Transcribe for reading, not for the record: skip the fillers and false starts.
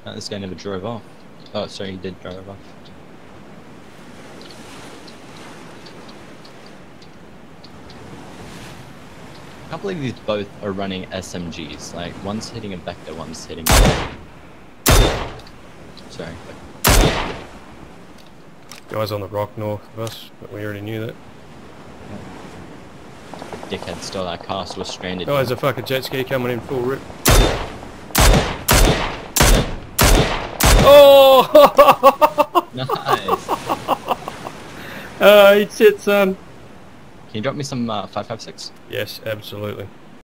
This guy never drove off. Oh, sorry, he did drive off. I can't believe these both are running SMGs. Like, one's hitting a vector, one's hitting a... Sorry. Guys on the rock north of us, but we already knew that. Dickhead stole our castle, was stranded. Oh, there's a fucking jet ski coming in full rip. Oh! Nice! It's son. Can you drop me some 5.56? Yes, absolutely.